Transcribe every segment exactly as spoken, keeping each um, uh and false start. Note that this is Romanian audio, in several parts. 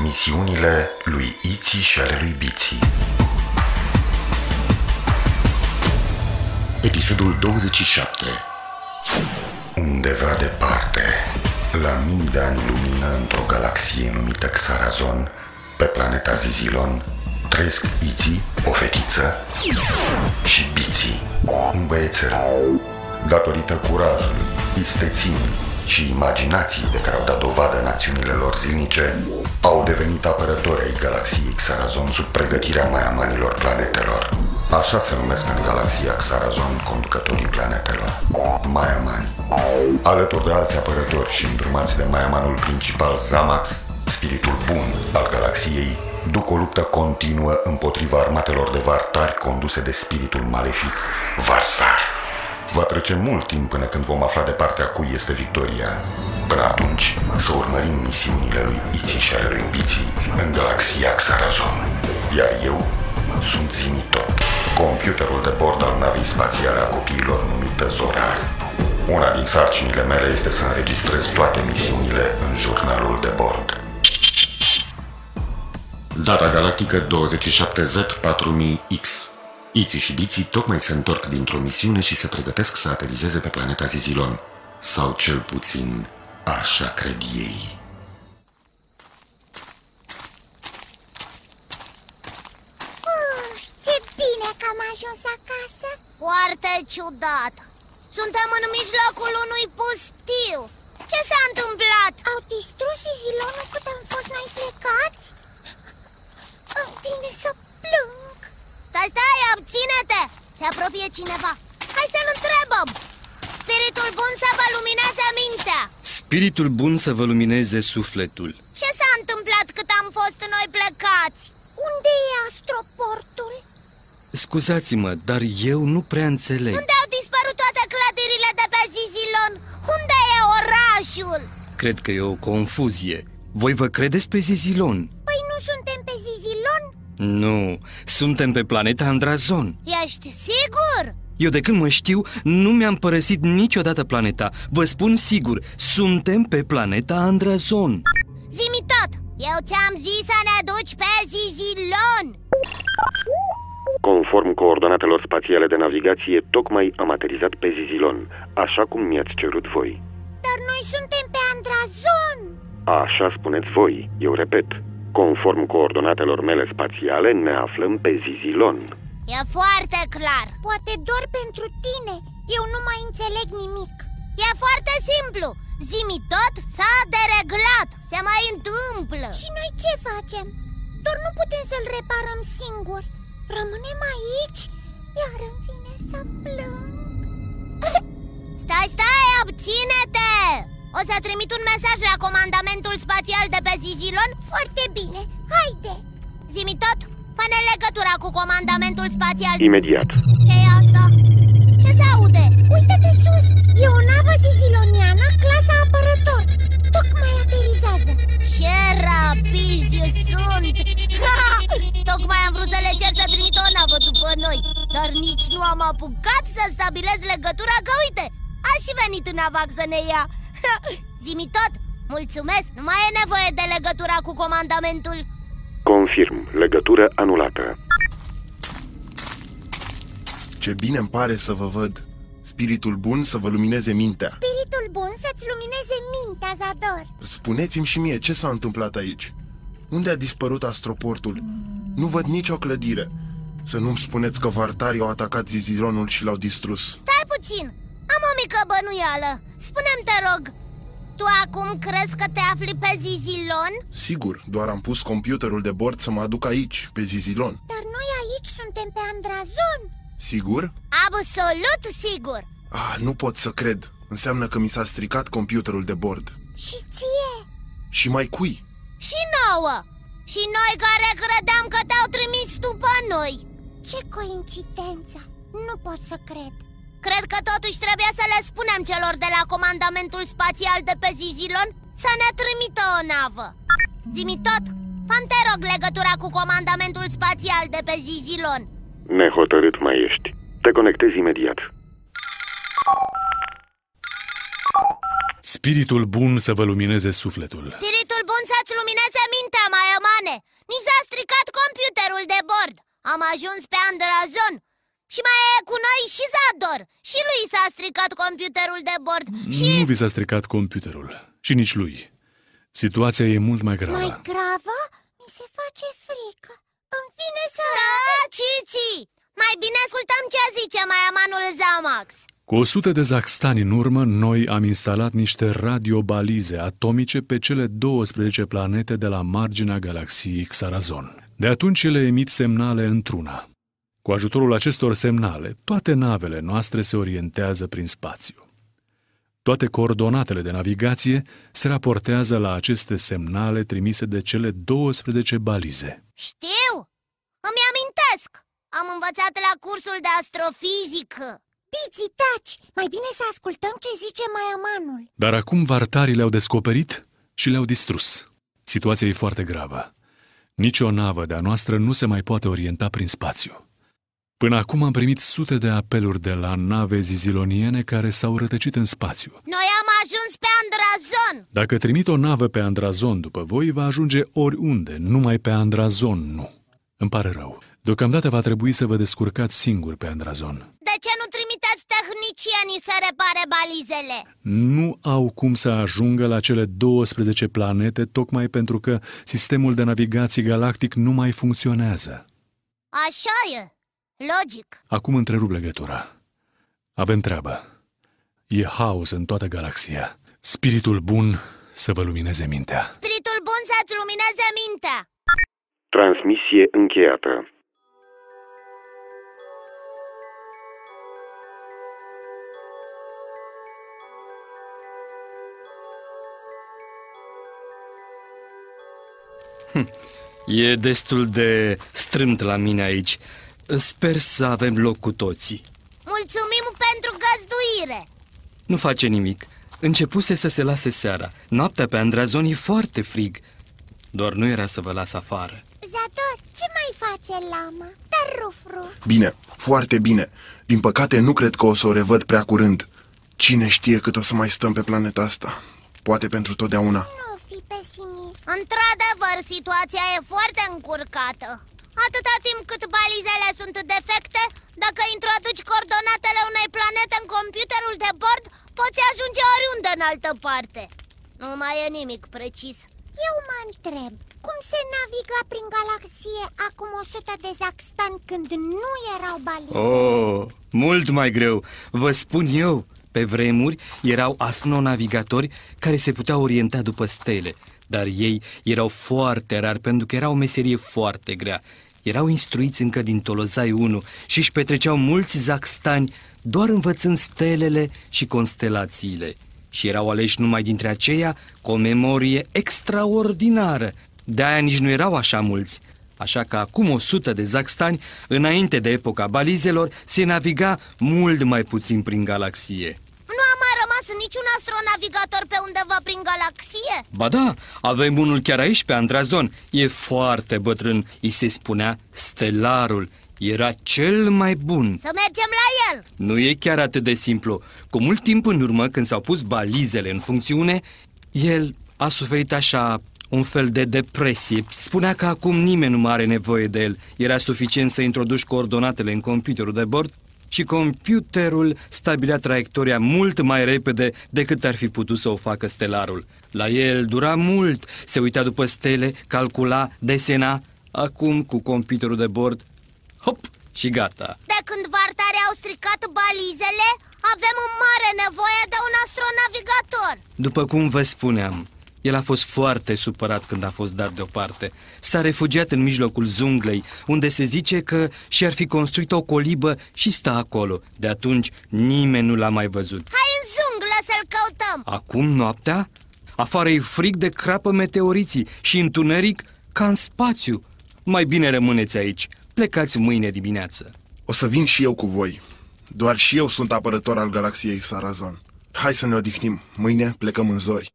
Misiunile lui Iții și ale lui Biții. Episodul douăzeci și șapte. Undeva departe, la mii de ani lumină, într-o galaxie numită Xarazon, pe planeta Zizilon, trăiesc Iții, o fetiță, și Biții, un băiețel. Datorită curajului, isteții și imaginației de care au dat dovadă în acțiunile lor zilnice, au devenit apărători ai galaxiei Xarazon sub pregătirea maiamanilor planetelor. Așa se numesc în galaxia Xarazon conducătorii planetelor, maiamani. Alături de alți apărători și îndrumați de maiamanul principal Zamax, spiritul bun al galaxiei, duc o luptă continuă împotriva armatelor de vartari conduse de spiritul malefic Varsar. Va trece mult timp până când vom afla de partea cui este victoria. Până atunci, să urmărim misiunile lui Iții și ale lui Biții în galaxia Xarazon. Iar eu sunt Zimitot, computerul de bord al navei spațiale a copiilor numită Zorar. Una din sarcinile mele este să înregistrez toate misiunile în jurnalul de bord. Data galactică douăzeci și șapte Z patru mii X. Iții și Biții tocmai se întorc dintr-o misiune și se pregătesc să aterizeze pe planeta Zizilon. Sau cel puțin, așa cred ei. Oh, ce bine că am ajuns acasă! Foarte ciudat! Suntem în mijlocul unui pustiu! Ce s-a întâmplat? Au distrus Zizilonul cât am fost noi plecați? Îmi vine să plâng! Stai, stai, abține-te! Se apropie cineva! Hai să-l întrebăm! Spiritul bun să vă lumineze mintea! Spiritul bun să vă lumineze sufletul. Ce s-a întâmplat cât am fost noi plecați? Unde e astroportul? Scuzați-mă, dar eu nu prea înțeleg. Unde au dispărut toate clădirile de pe Zizilon? Unde e orașul? Cred că e o confuzie. Voi vă credeți pe Zizilon? Păi nu suntem pe Zizilon? Nu, suntem pe planeta Andrazon. Ești sigur? Eu de când mă știu, nu mi-am părăsit niciodată planeta. Vă spun sigur, suntem pe planeta Andrazon. Zi-mi tot! Eu ți-am zis să ne duci pe Zizilon! Conform coordonatelor spațiale de navigație, tocmai am aterizat pe Zizilon, așa cum mi-ați cerut voi. Dar noi suntem pe Andrazon! Așa spuneți voi, eu repet. Conform coordonatelor mele spațiale, ne aflăm pe Zizilon. E foarte clar. Poate doar pentru tine. Eu nu mai înțeleg nimic. E foarte simplu. Zi-mi tot, s-a dereglat. Se mai întâmplă. Și noi ce facem? Doar nu putem să-l reparăm singuri. Rămânem aici, iar îmi vine să plâng. Stai, stai, abține-te! O să trimit un mesaj la comandamentul spațial de pe Zizilon. Foarte bine, haide! Zi-mi tot, fă-ne legătura cu comandamentul spațial. Imediat. Ce-i asta? Ce se aude? Uite de sus, e o navă ziziloniană, clasa apărător. Tocmai aterizează. Ce rapizi sunt! Tocmai am vrut să le cer să trimit o navă după noi, dar nici nu am apucat să stabilez legătura, că uite, a și venit în avac să ne ia. Zi-mi tot, mulțumesc, nu mai e nevoie de legătura cu comandamentul. Confirm, legătură anulată. Ce bine îmi pare să vă văd. Spiritul bun să vă lumineze mintea. Spiritul bun să-ți lumineze mintea, Zador. Spuneți-mi și mie ce s-a întâmplat aici. Unde a dispărut astroportul? Nu văd nicio clădire. Să nu-mi spuneți că vartarii au atacat Zizilonul și l-au distrus. Stai puțin, am o mică bănuială. Spune-mi, te rog, tu acum crezi că te afli pe Zizilon? Sigur, doar am pus computerul de bord să mă aduc aici, pe Zizilon. Dar noi aici suntem pe Andrazon. Sigur? Absolut sigur. Ah, nu pot să cred. Înseamnă că mi s-a stricat computerul de bord. Și ție? Și mai cui? Și nouă. Și noi care credeam că te-au trimis după noi. Ce coincidență. Nu pot să cred. Cred că totuși trebuie să le spunem celor de la comandamentul spațial de pe Zizilon să ne trimită o navă. Zi-mi tot, fă-mi te rog legătura cu comandamentul spațial de pe Zizilon. Nehotărât mai ești. Te conectezi imediat. Spiritul bun să vă lumineze sufletul. Spiritul bun să-ți lumineze mintea, mai și Zador. Și lui s-a stricat computerul de bord și... Nu vi s-a stricat computerul. Și nici lui. Situația e mult mai gravă. Mai gravă? Mi se face frică. Îmi vine să... Taciți! Mai bine ascultăm ce zice maiamanul Zamax. Cu o sută de zaxtani în urmă, noi am instalat niște radiobalize atomice pe cele douăsprezece planete de la marginea galaxiei Xarazon. De atunci ele emit semnale într-una. Cu ajutorul acestor semnale, toate navele noastre se orientează prin spațiu. Toate coordonatele de navigație se raportează la aceste semnale trimise de cele douăsprezece balize. Știu! Îmi amintesc! Am învățat la cursul de astrofizică. Biții, taci! Mai bine să ascultăm ce zice maiamanul. Dar acum vartarii le-au descoperit și le-au distrus. Situația e foarte gravă. Nici o navă de-a noastră nu se mai poate orienta prin spațiu. Până acum am primit sute de apeluri de la nave ziziloniene care s-au rătăcit în spațiu. Noi am ajuns pe Andrazon. Dacă trimit o navă pe Andrazon după voi, va ajunge oriunde, numai pe Andrazon nu. Îmi pare rău. Deocamdată va trebui să vă descurcați singuri pe Andrazon. De ce nu trimiteți tehnicienii să repare balizele? Nu au cum să ajungă la cele douăsprezece planete, tocmai pentru că sistemul de navigație galactic nu mai funcționează. Așa e. Logic. Acum întrerup legătura. Avem treabă. E haos în toată galaxia. Spiritul bun să vă lumineze mintea. Spiritul bun să-ți lumineze mintea. Transmisie încheiată. Hm. E destul de strâmt la mine aici. Sper să avem loc cu toții. Mulțumim pentru găzduire. Nu face nimic. Începuse să se lase seara. Noaptea pe Andrazon e foarte frig. Doar nu era să vă las afară. Zador, ce mai face lama? Dar ruf, ruf. Bine, foarte bine. Din păcate nu cred că o să o revăd prea curând. Cine știe cât o să mai stăm pe planeta asta. Poate pentru totdeauna. Nu fi pesimist. Într-adevăr, situația e foarte încurcată. Atâta timp cât balizele sunt defecte, dacă introduci coordonatele unei planete în computerul de bord, poți ajunge oriunde în altă parte. Nu mai e nimic precis. Eu mă întreb, cum se naviga prin galaxie acum o sută de zaxtani când nu erau balize? Oh, mult mai greu. Vă spun eu. Pe vremuri erau astronavigatori care se puteau orienta după stele, dar ei erau foarte rari pentru că era o meserie foarte grea. Erau instruiți încă din Tolozai unu și își petreceau mulți zaxtani doar învățând stelele și constelațiile. Și erau aleși numai dintre aceia cu o memorie extraordinară. De-aia nici nu erau așa mulți. Așa că acum o sută de zaxtani, înainte de epoca balizelor, se naviga mult mai puțin prin galaxie. Nu a mai rămas niciun astronavigator pe undeva prin galaxie? Ba da, avem unul chiar aici pe Andrazon. E foarte bătrân, îi se spunea Stelarul. Era cel mai bun. Să mergem la el. Nu e chiar atât de simplu. Cu mult timp în urmă, când s-au pus balizele în funcțiune, el a suferit așa un fel de depresie. Spunea că acum nimeni nu mai are nevoie de el. Era suficient să introduci coordonatele în computerul de bord și computerul stabilea traiectoria mult mai repede decât ar fi putut să o facă Stelarul. La el dura mult, se uita după stele, calcula, desena. Acum, cu computerul de bord, hop, și gata. De când vartarii au stricat balizele, avem o mare nevoie de un astronavigator. După cum vă spuneam, el a fost foarte supărat când a fost dat deoparte. S-a refugiat în mijlocul junglei, unde se zice că și-ar fi construit o colibă și stă acolo. De atunci nimeni nu l-a mai văzut. Hai în junglă să-l căutăm. Acum noaptea? Afară e frig de crapă meteoriții și întuneric ca în spațiu. Mai bine rămâneți aici. Plecați mâine dimineață. O să vin și eu cu voi. Doar și eu sunt apărător al galaxiei Xarazon. Hai să ne odihnim. Mâine plecăm în zori.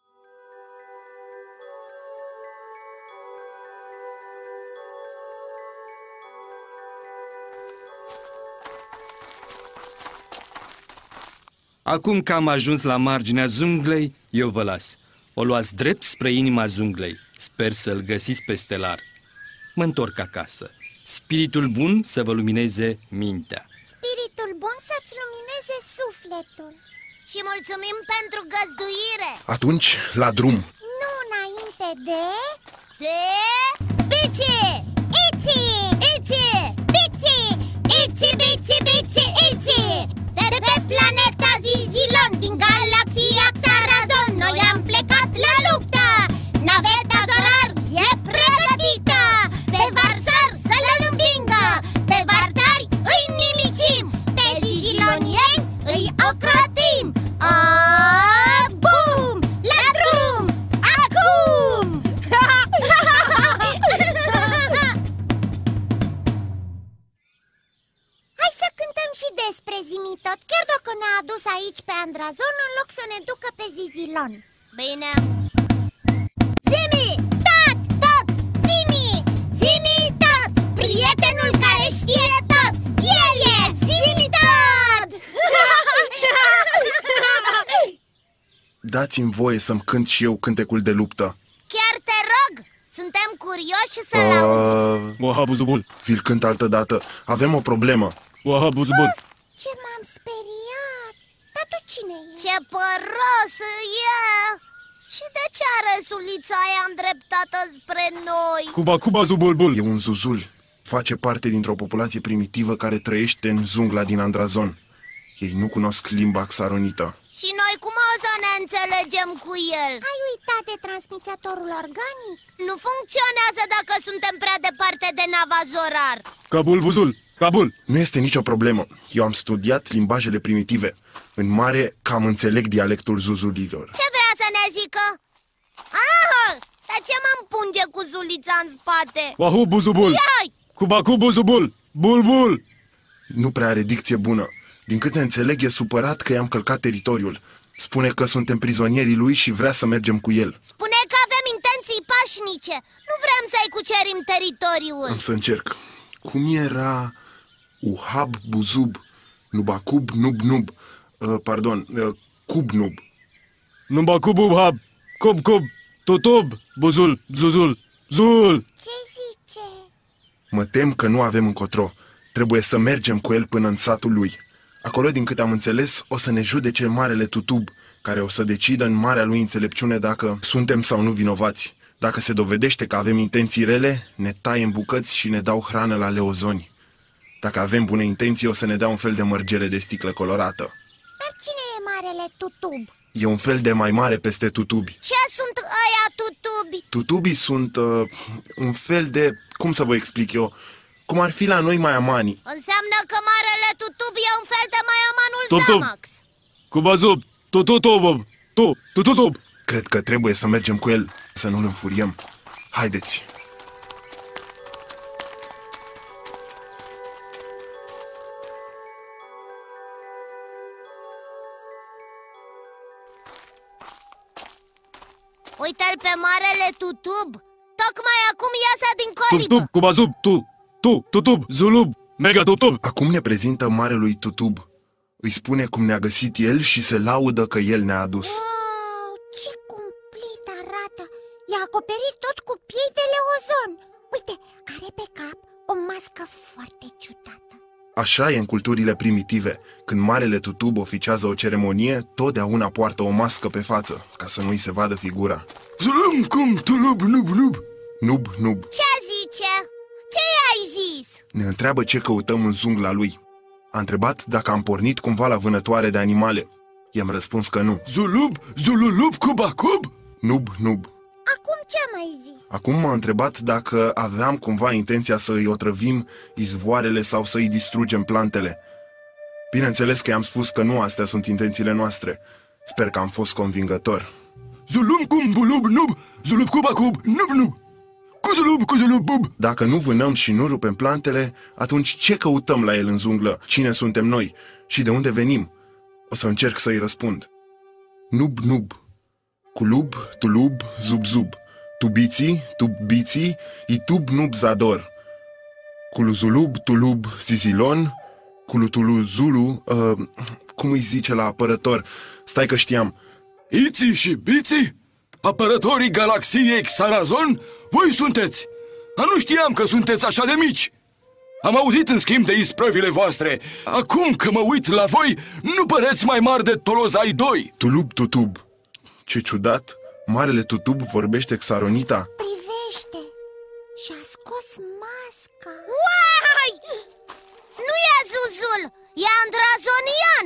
Acum că am ajuns la marginea junglei, eu vă las. O luați drept spre inima junglei. Sper să-l găsiți pe Stelar. Mă întorc acasă. Spiritul bun să vă lumineze mintea. spiritul bun să-ți lumineze sufletul. Și mulțumim pentru găzduire. Atunci, la drum. Nu înainte de... De... Bici! Iți! Ici! Biți! Ici, bici, bici, ici! De pe planeta Zizilon, din galaxia Xarazon, noi am plecat la luptă. Naveta Zorar e pregătită. Pe Varsar să-l învingă, pe Vardari îi nimicim, pe Zizilonieni îi ocrotim. A, bum! La drum! Acum! Hai să cântăm și despre Zimitot, chiar dacă ne-a adus aici pe Andrazon în loc să ne ducă pe Zizilon. Bine. Zimi! Tot! Tot! Zimi! Zimi tot! Prietenul care știe tot! El e Zimi tot! Dați-mi voie să-mi cânt și eu cântecul de luptă. Chiar te rog! Suntem curioși să-l auzim. Uh, Wahabuzubul, vi-l cânt altă dată. Avem o problemă. Wahabuzubul. Ce m-am speriat! Dar tu cine e? Ce păros e! Și de ce are sulița aia îndreptată spre noi? Cuba Cuba Zubulbul. E un zuzul. Face parte dintr-o populație primitivă care trăiește în jungla din Andrazon. Ei nu cunosc limba xaronită. Și noi cum o să ne înțelegem cu el? Ai uitat de transmițătorul organic? Nu funcționează dacă suntem prea departe de nava Zorar. Kabul Buzul. Kabul. Nu este nicio problemă. Eu am studiat limbajele primitive. În mare, cam înțeleg dialectul zuzulilor. Ce vrea să ne zică? Ah, dar ce mă împunge cu zulița în spate? Wahu Buzubul. Iai! Cuba Cubu Zubul. Bulbul. Nu prea are dicție bună. Din câte înțeleg, e supărat că i-am călcat teritoriul. Spune că suntem prizonierii lui și vrea să mergem cu el. Spune că avem intenții pașnice. Nu vrem să-i cucerim teritoriul. Am să încerc. Cum era... Uhab Buzub, Nubacub Nub Nub, uh, pardon, uh, Cub Nub. Numba Cubub Hab. Cub Cub. Tutub. Buzul. Zuzul. Zul. Ce zice? Mă tem că nu avem încotro. Trebuie să mergem cu el până în satul lui. Acolo, din câte am înțeles, o să ne judece marele Tutub, care o să decidă în marea lui înțelepciune dacă suntem sau nu vinovați. Dacă se dovedește că avem intenții rele, ne taie în bucăți și ne dau hrană la leozoni. Dacă avem bune intenții, o să ne dea un fel de mărgele de sticlă colorată. Dar cine e marele Tutub? E un fel de mai mare peste tutubi. Ce sunt ăia tutubi? Tutubii sunt uh, un fel de... cum să vă explic eu? Cum ar fi la noi maiamanii. Înseamnă că marele tutub e un fel de maiamanul Tutub. Zamax. Cuba Zub. Tututub. Tu. Tututub. Cred că trebuie să mergem cu el, să nu-l înfuriem. Haideți! Uite-l pe marele tutub. Tocmai acum iasă din colibă. Tutub. Cuba Zub. Tu. Tu. Tutub. Zulub. Mega Tutub. Acum ne prezintă marelui Tutub. Îi spune cum ne-a găsit el și se laudă că el ne-a adus. Wow, ce cumplit arată! E acoperit tot cu piei de leozon. Uite, are pe cap o mască foarte ciudată. Așa e în culturile primitive. Când marele Tutub oficiază o ceremonie, totdeauna poartă o mască pe față, ca să nu-i se vadă figura. Zulum cum tulub nub nub. Nub, nub. Ce zice? Ce i-ai zis? Ne întreabă ce căutăm în jungla lui. A întrebat dacă am pornit cumva la vânătoare de animale. I-am răspuns că nu. Zulub. Zululub. Cuba Cub. Nub, nub. Acum ce mai zis? Acum m-a întrebat dacă aveam cumva intenția să îi otrăvim izvoarele sau să îi distrugem plantele. Bineînțeles că i-am spus că nu astea sunt intențiile noastre. Sper că am fost convingător. Zulum cum bulub nub. Zulub Cuba Cub. Nub nub. Cuzulub cuzulub bub. Dacă nu vânăm și nu rupem plantele, atunci ce căutăm la el în junglă? Cine suntem noi? Și de unde venim? O să încerc să-i răspund. Nub, nub. Culub, tulub, zub, zub. Tubiții, tubiții, itub, nub, zador. Culuzulub, tulub, zizilon. Culutuluzulu, uh, cum îi zice la apărător? Stai că știam. Iții și biții? Apărătorii galaxiei Xarazon? Voi sunteți! Dar nu știam că sunteți așa de mici! Am auzit în schimb de isprăvile voastre. Acum că mă uit la voi, nu păreți mai mari de Tolozai doi. Tulub Tutub. Ce ciudat, marele Tutub vorbește xaronita. Privește! Și-a scos masca. Uai! Nu e Zuzul, e Andrazonian.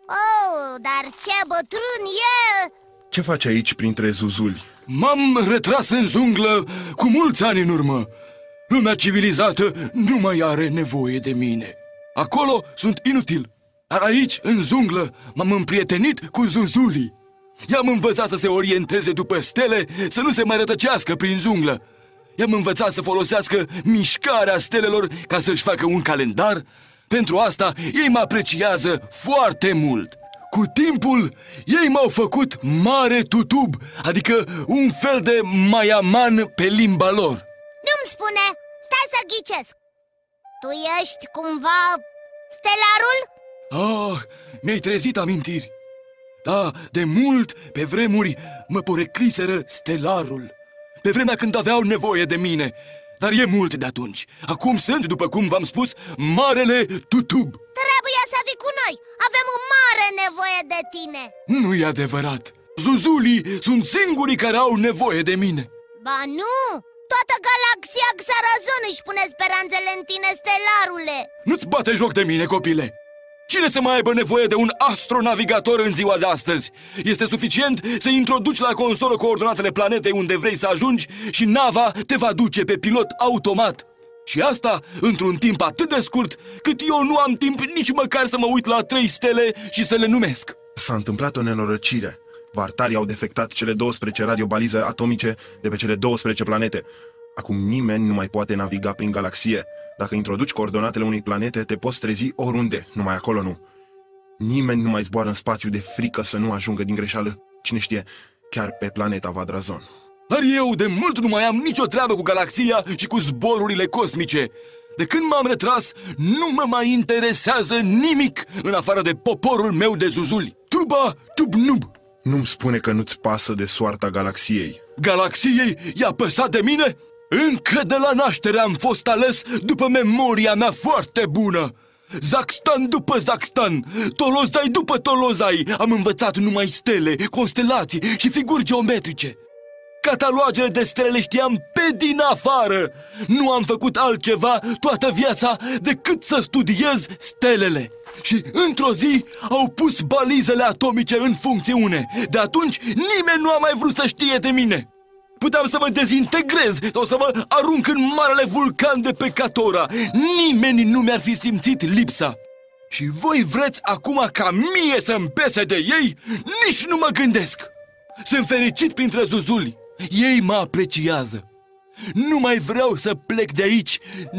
Oh, dar ce bătrân e! Ce faci aici printre zuzuli? M-am retras în junglă cu mulți ani în urmă. Lumea civilizată nu mai are nevoie de mine. Acolo sunt inutil. Dar aici, în junglă, m-am împrietenit cu zuzulii. I-am învățat să se orienteze după stele, să nu se mai rătăcească prin junglă. I-am învățat să folosească mișcarea stelelor ca să-și facă un calendar. Pentru asta ei mă apreciază foarte mult. Cu timpul, ei m-au făcut mare Tutub, adică un fel de maiaman pe limba lor. Nu-mi spune, stai să ghicesc. Tu ești cumva stelarul? Ah, mi-ai trezit amintiri. Da, de mult, pe vremuri, mă porecliseră stelarul. Pe vremea când aveau nevoie de mine. Dar e mult de atunci. Acum sunt, după cum v-am spus, marele Tutub. Trebuie să vii cu noi. Avem o mare nevoie de tine. Nu e adevărat. Zuzulii sunt singurii care au nevoie de mine. Ba nu! Toată galaxia Xarazon își pune speranțele în tine, stelarule. Nu-ți bate joc de mine, copile. Cine să mai aibă nevoie de un astronavigator în ziua de astăzi? Este suficient să introduci la consolă coordonatele planetei unde vrei să ajungi și nava te va duce pe pilot automat. Și asta într-un timp atât de scurt cât eu nu am timp nici măcar să mă uit la trei stele și să le numesc. S-a întâmplat o nenorocire. Vartarii au defectat cele douăsprezece radiobalize atomice de pe cele douăsprezece planete. Acum nimeni nu mai poate naviga prin galaxie. Dacă introduci coordonatele unei planete, te poți trezi oriunde, numai acolo nu. Nimeni nu mai zboară în spațiu de frică să nu ajungă din greșeală, cine știe, chiar pe planeta Vadrazon. Dar eu de mult nu mai am nicio treabă cu galaxia și cu zborurile cosmice. De când m-am retras, nu mă mai interesează nimic în afară de poporul meu de zuzuli. Tuba Tubnub. Nu-mi spune că nu-ți pasă de soarta galaxiei. Galaxiei i-a păsat de mine? Încă de la naștere am fost ales după memoria mea foarte bună. Zaxtan după Zaxtan, Tolozai după Tolozai. Am învățat numai stele, constelații și figuri geometrice. Catalogele de stele le știam pe din afară. Nu am făcut altceva toată viața decât să studiez stelele. Și într-o zi au pus balizele atomice în funcțiune. De atunci nimeni nu a mai vrut să știe de mine. Puteam să mă dezintegrez sau să mă arunc în marele vulcan de pe Catora. Nimeni nu mi-ar fi simțit lipsa. Și voi vreți acum ca mie să-mi pese de ei? Nici nu mă gândesc. Sunt fericit printre zuzuli. Ei mă apreciază. Nu mai vreau să plec de aici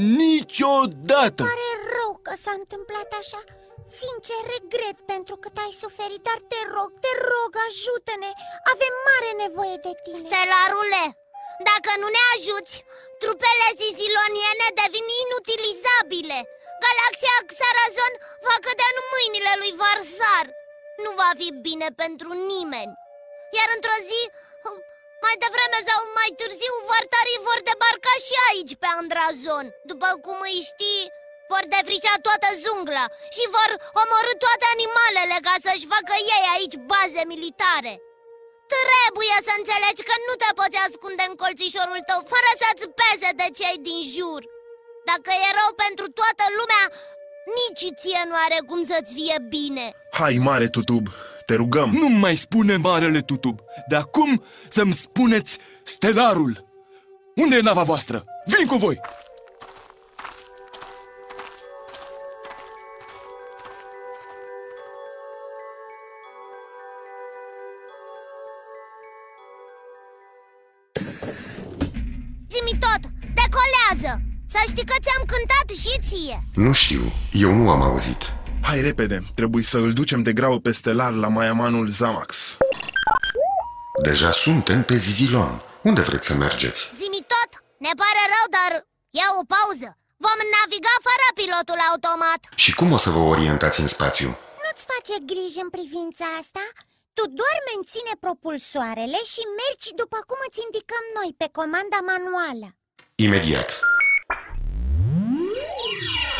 niciodată. Pare rău că s-a întâmplat așa. Sincer, regret pentru cât ai suferit, dar te rog, te rog, ajută-ne. Avem mare nevoie de tine. Stelarule, dacă nu ne ajuți, trupele ziziloniene devin inutilizabile. Galaxia Xarazon va cădea în mâinile lui Varsar. Nu va fi bine pentru nimeni. Iar într-o zi, mai devreme sau mai târziu, vartarii vor debarca și aici pe Andrazon. După cum îi știi, vor defricea toată jungla și vor omorî toate animalele ca să-și facă ei aici baze militare. Trebuie să înțelegi că nu te poți ascunde în colțișorul tău fără să-ți pese de cei din jur. Dacă e rău pentru toată lumea, nici ție nu are cum să-ți fie bine. Hai, mare Tutub, te rugăm. Nu mai spune marele Tutub. De acum să-mi spuneți stelarul. Unde e nava voastră? Vin cu voi! Zi-mi tot, decolează! Să știi că ți-am cântat și ție. Nu știu, eu nu am auzit. Hai repede, trebuie să îl ducem de grabă pe stelar la maiamanul Zamax. Deja suntem pe Zizilon. Unde vreți să mergeți? Zi-mi tot, ne pare rău, dar ia o pauză. Vom naviga fără pilotul automat. Și cum o să vă orientați în spațiu? Nu-ți face griji în privința asta? Tu doar menține propulsoarele și mergi după cum îți indicăm noi pe comanda manuală. Imediat.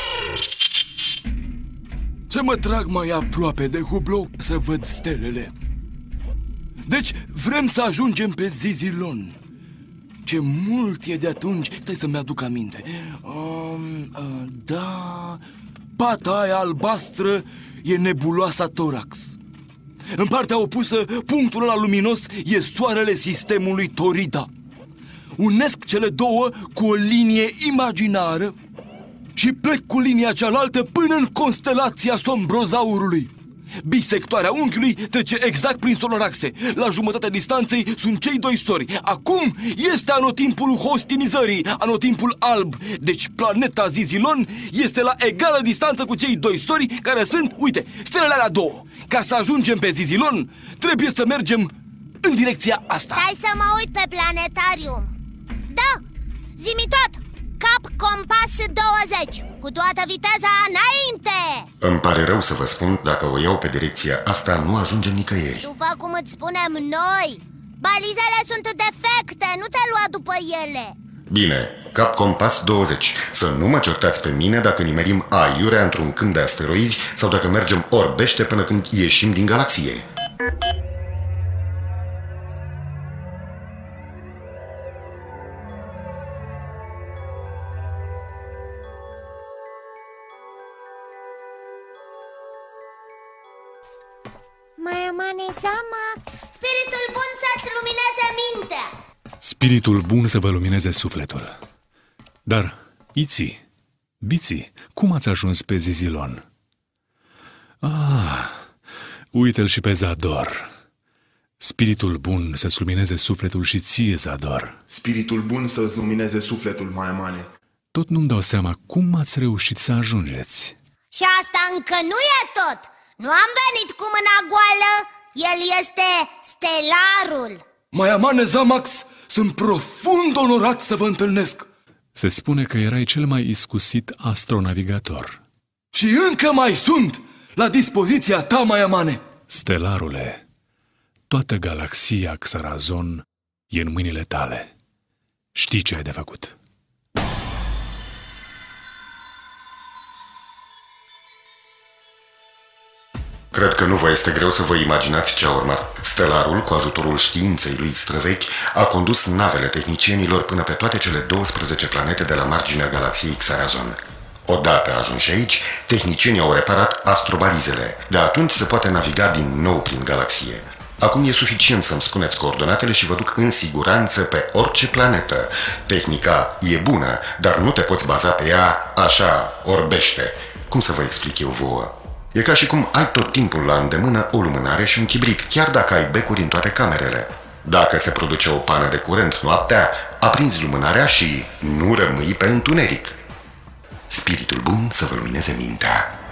Să mă trag mai aproape de hublou să văd stelele. Deci vrem să ajungem pe Zizilon. Ce mult e de atunci. Stai să-mi aduc aminte. um, uh, Da... Pata aia albastră e nebuloasa Torax. În partea opusă, punctul ăla luminos e soarele sistemului Torida. Unesc cele două cu o linie imaginară și plec cu linia cealaltă până în constelația Sombrozaurului. Bisectoarea unghiului trece exact prin Sonoraxe. La jumătatea distanței sunt cei doi sori. Acum este anotimpul hostinizării, anotimpul alb. Deci planeta Zizilon este la egală distanță cu cei doi sori, care sunt, uite, stelele alea două. Ca să ajungem pe Zizilon, trebuie să mergem în direcția asta. Stai să mă uit pe planetarium. Da, zi-mi tot. Cap compas douăzeci, cu toată viteza înainte. Îmi pare rău să vă spun, dacă o iau pe direcția asta, nu ajungem nicăieri. După cum îți spunem noi, balizele sunt defecte, nu te lua după ele. Bine, cap compas douăzeci. Să nu mă certați pe mine dacă nimerim aiurea într-un câmp de asteroizi sau dacă mergem orbește până când ieșim din galaxie. Maiamane Zamax, Spiritul bun să-ți lumineze mintea. Spiritul bun să vă lumineze sufletul. Dar, Iți, Biți, cum ați ajuns pe Zizilon? Ah, uite-l și pe Zador. Spiritul bun să-ți lumineze sufletul și ție, Zador. Spiritul bun să-ți lumineze sufletul, Maiamane. Tot nu-mi dau seama cum ați reușit să ajungeți. Și asta încă nu e tot. Nu am venit cu mâna goală. El este Stelarul. Maiamane Zamax, sunt profund onorat să vă întâlnesc. Se spune că erai cel mai iscusit astronavigator. Și încă mai sunt la dispoziția ta, Maiamane. Stelarule, toată galaxia Xarazon e în mâinile tale. Știi ce ai de făcut. Cred că nu vă este greu să vă imaginați ce a urmat. Stelarul, cu ajutorul științei lui străvechi, a condus navele tehnicienilor până pe toate cele douăsprezece planete de la marginea galaxiei Xarazon. Odată ajunși aici, tehnicienii au reparat astrobalizele. De atunci se poate naviga din nou prin galaxie. Acum e suficient să-mi spuneți coordonatele și vă duc în siguranță pe orice planetă. Tehnica e bună, dar nu te poți baza pe ea așa, orbește. Cum să vă explic eu vouă? E ca și cum ai tot timpul la îndemână o lumânare și un chibrit, chiar dacă ai becuri în toate camerele. Dacă se produce o pană de curent noaptea, aprinzi lumânarea și nu rămâi pe întuneric. Spiritul bun să vă lumineze mintea.